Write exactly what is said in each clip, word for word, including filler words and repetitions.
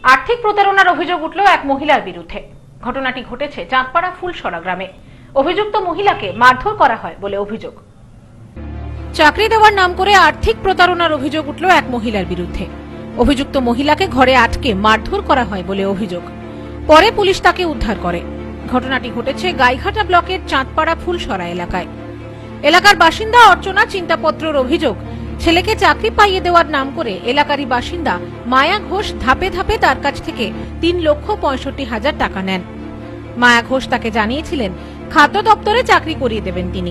আর্থিক প্রতারণার অভিযোগ উঠল এক মহিলার বিরুদ্ধে। ঘটনাটি ঘটেছে চাঁদপাড়া ফুলসরা গ্রামে। অভিযুক্ত মহিলাকে মারধর করা হয় বলে অভিযোগ। চাকরি দেওয়ার নাম করে আর্থিক প্রতারণার অভিযোগ উঠল এক মহিলার বিরুদ্ধে। অভিযুক্ত মহিলাকে ঘরে আটকে মারধর করা হয় বলে অভিযোগ। পরে পুলিশ তাকে উদ্ধার করে। ঘটনাটি ঘটেছে গাইঘাটা ব্লকের চাঁদপাড়া ফুলসরা এলাকায়। এলাকার বাসিন্দা অর্চনা চিন্তাপত্রের অভিযোগ, ছেলেকে চাকরি পাইয়ে দেওয়ার নাম করে এলাকারই বাসিন্দা মায়া ঘোষ ধাপে ধাপে তার কাছ থেকে তিন লক্ষ পঁয়ষট্টি হাজার টাকা নেন। মায়া ঘোষ তাকে জানিয়েছিলেন খাদ্য দপ্তরে চাকরি করিয়ে দেবেন তিনি।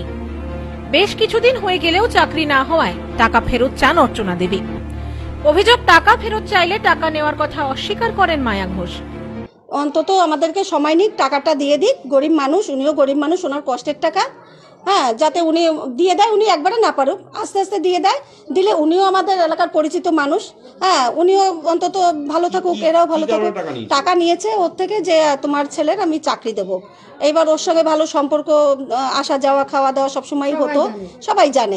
বেশ কিছুদিন হয়ে গেলেও চাকরি না হওয়ায় টাকা ফেরত চান অর্চনা দেবী। অভিযোগ, টাকা ফেরত চাইলে টাকা নেওয়ার কথা অস্বীকার করেন মায়া ঘোষ। অন্তত আমাদেরকে সময় নিক, টাকাটা দিয়ে দিক। গরিব মানুষ, উনিও গরিব মানুষ, ওনার কষ্টের টাকা, হ্যাঁ, যাতে উনি দিয়ে দেয়। উনি একবারে না পারুক, আস্তে আস্তে দিয়ে দেয়। দিলে উনিও আমাদের এলাকার পরিচিত মানুষ, হ্যাঁ, উনিও অন্তত ভালো থাকুক, এরাও ভালো থাকুক। টাকা নিয়েছে ওর থেকে যে তোমার ছেলের আমি চাকরি দেব। এইবার ওর সঙ্গে ভালো সম্পর্ক, আসা যাওয়া, খাওয়া দাওয়া সবসময় হতো, সবাই জানে।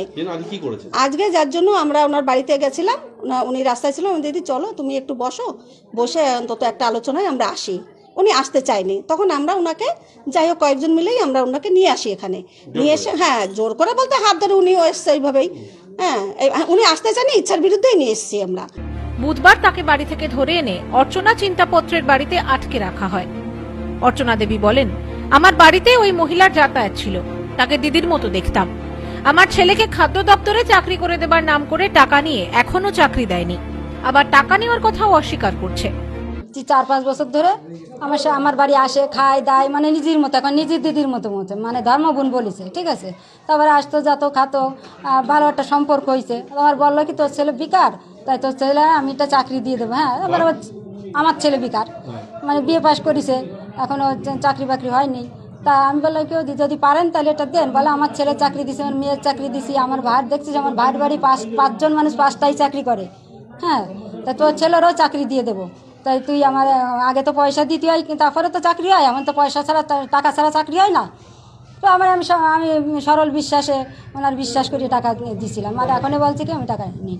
আজকে যার জন্য আমরা ওনার বাড়িতে গেছিলাম, উনি রাস্তায় ছিলাম, দিদি চলো তুমি একটু বসো, বসে অন্তত একটা আলোচনায় আমরা আসি। উনি আসতে চাইনি, তখন আমরা ওনাকে যাই হোক কয়েকজন মিলেই আমরা ওনাকে নিয়ে আসি এখানে। নিয়ে এসে, হ্যাঁ, জোর করে বলতে হাত ধরে উনিও এসছে এইভাবেই, হ্যাঁ, উনি আসতে চাইনি, ইচ্ছার বিরুদ্ধেই নিয়ে এসছি আমরা। বুধবার তাকে বাড়ি থেকে ধরে এনে অর্চনা চিন্তাপত্রের বাড়িতে আটকে রাখা হয়। অর্চনা দেবী বলেন, আমার বাড়িতে ওই মহিলার যাতায়াত ছিল, তাকে দিদির মতো দেখতাম। আমার ছেলেকে খাদ্য দপ্তরে চাকরি করে দেবার নাম করে টাকা নিয়ে এখনো চাকরি দেয়নি, আবার টাকা নেওয়ার কথাও অস্বীকার করছে। চার পাঁচ বছর ধরে আমার আমার বাড়ি আসে, খায় দায়, মানে নিজের মতো, এখন নিজের দিদির মতো মতো, মানে ধর্মগুণ বলেছে, ঠিক আছে। তারপরে আসতো, যেত, খাতো, ভালো একটা সম্পর্ক হয়েছে। আবার বললো কি তোর ছেলে বেকার, তাই তোর ছেলে আমি একটা চাকরি দিয়ে দেবো। হ্যাঁ, এবার আমার ছেলে বেকার, মানে বিয়ে পাশ করেছে, এখনো চাকরি বাকরি হয়নি। তা আমি বললাম কেউ যদি পারেন তাহলে এটা দেন। বলে আমার ছেলে চাকরি দিছি, আমার মেয়ের চাকরি দিছি, আমার ভাইয়ের দেখছিস, আমার ভাইয়ের বাড়ি পাঁচ পাঁচজন মানুষ পাঁচটাই চাকরি করে, হ্যাঁ, তা তোর ছেলেরও চাকরি দিয়ে দেবো। তাই তুই আমার আগে তো পয়সা দিতে হয়, তারপরে তো চাকরি হয়, আমার তো পয়সা ছাড়া, টাকা ছাড়া চাকরি হয় না। তো আমার আমি আমি সরল বিশ্বাসে ওনার বিশ্বাস করে টাকা দিয়েছিলাম। আর এখনই বলছি কি আমি টাকা নিই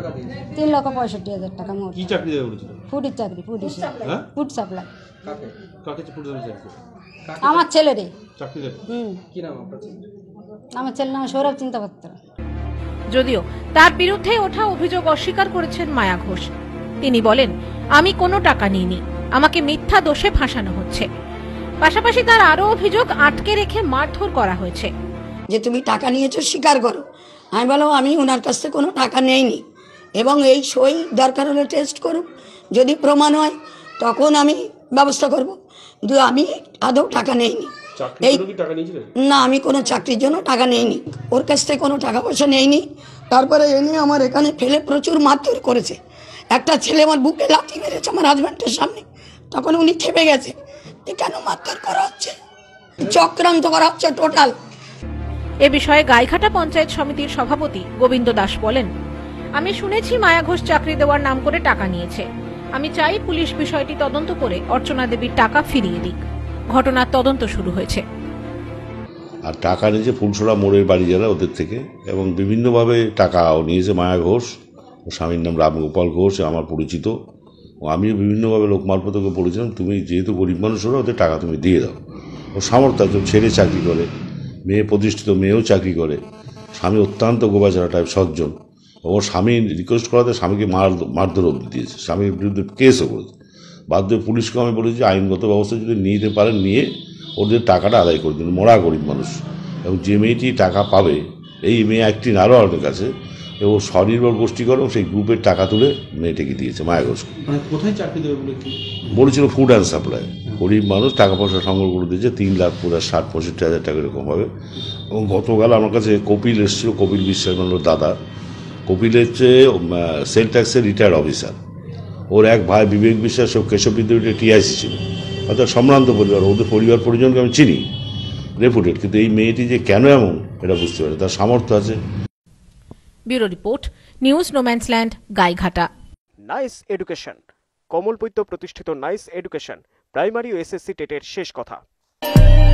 তিন লক্ষ পঁয়ষট্টি হাজার টাকা মোট। ফুডের চাকরি, ফুড ফুড সাপ্লাই। আমার ছেলেরে। হুম, আমার ছেলের নাম সৌরভ চিন্তাপত্র। যদিও তার বিরুদ্ধে ওঠা অভিযোগ অস্বীকার করেছেন মায়া ঘোষ। তিনি বলেন, আমি কোনো টাকা নিইনি, আমাকে মিথ্যা দোষে ফাঁসানো হচ্ছে। পাশাপাশি তার আরো অভিযোগ, আটকে রেখে মারধর করা হয়েছে। যে তুমি টাকা নিয়েছো স্বীকার করো। আমি বললাম আমি ওনার কাছ থেকে কোনো টাকা নেইনি, এবং এই সই দরকার হলে টেস্ট করুক, যদি প্রমাণ হয় তখন আমি ব্যবস্থা করব। কিন্তু আমি আদৌ টাকা নেইনি। এই না, আমি কোনো চাকরির জন্য টাকা নেইনি, ওর কাছ থেকে কোনো টাকা পয়সা নেইনি। তারপরে এনে আমার এখানে ফেলে প্রচুর মারধর করেছে। একটা ছেলে আমার বুকে লাথি মেরেছে আমার হাজব্যান্ডের সামনে, তখন উনি খেপে গেছে, কেন মারধর করা হচ্ছে, চক্রান্ত করা হচ্ছে টোটাল। এ বিষয়ে গাইঘাটা পঞ্চায়েত সমিতির সভাপতি গোবিন্দ দাস বলেন, আমি শুনেছি মায়া ঘোষ চাকরি দেওয়ার নাম করে টাকা নিয়েছে। আমি চাই পুলিশ বিষয়টি তদন্ত করে অর্চনা দেবীর টাকা ফিরিয়ে দিক। ঘটনার তদন্ত শুরু হয়েছে। আর টাকা নিয়েছে ফুলসরা মোড়ের বাড়ি যারা, ওদের থেকে, এবং বিভিন্নভাবে টাকাও নিয়েছে মায়া ঘোষ। ও স্বামীর নাম রামগোপাল ঘোষ, আমার পরিচিত। ও আমিও বিভিন্নভাবে লোক মারফত ওকে বলেছিলাম তুমি যেহেতু গরিব মানুষ হলো, ওদের টাকা তুমি দিয়ে দাও। ও সামর্থ্য আছে, ছেলে চাকরি করে, মেয়ে প্রতিষ্ঠিত, মেয়েও চাকরি করে, স্বামী অত্যন্ত গোবাচারা টাইপ সজ্জন। ওর স্বামী রিকোয়েস্ট করাতে স্বামীকে মার মারধর অবধি দিয়েছে, স্বামীর বিরুদ্ধে কেসও করেছে। বাধ্য পুলিশকে আমি বলেছি আইনগত ব্যবস্থা যদি নিতে পারেন নিয়ে ওদের টাকাটা আদায় করে দিন, মরা গরিব মানুষ। এবং যে মেয়েটি টাকা পাবে, এই মেয়ে একটি আরও অনেক আছে, ও স্বনির্ভর গোষ্ঠী করে, সেই গ্রুপের টাকা তুলে মেয়েটাকে দিয়েছে মায়া ঘোষকে। কোথায় চাকরি দেবে বলে বলেছিল ফুড অ্যান্ড সাপ্লাই। গরিব মানুষ টাকা পয়সা সংগ্রহ করে দিয়েছে, তিন লাখ পুরো ষাট পঁয়ষট্টি হাজার টাকা এরকম হবে। এবং গতকাল আমার কাছে কপিল এসেছিল, কপিল বিশ্বাস মানে দাদা। কপিল হচ্ছে সেল ট্যাক্সের রিটায়ার্ড অফিসার। ওর এক ভাই বিবেক বিশ্বাস, ও কেশব বিদ্যাপীঠে টিআইসি ছিল, অর্থাৎ সম্ভ্রান্ত পরিবার। ওদের পরিবার পরিজনকে আমি চিনি, রেপুটেড। কিন্তু এই মেয়েটি যে কেন এমন এটা বুঝতে পারে, তার সামর্থ্য আছে। Bureau report, news no man's land, Gaighata. Nice education, কমলপৈত্য প্রতিষ্ঠিত নাইস এডুকেশন, প্রাইমারি ও এসএসসি টেটের শেষ কথা।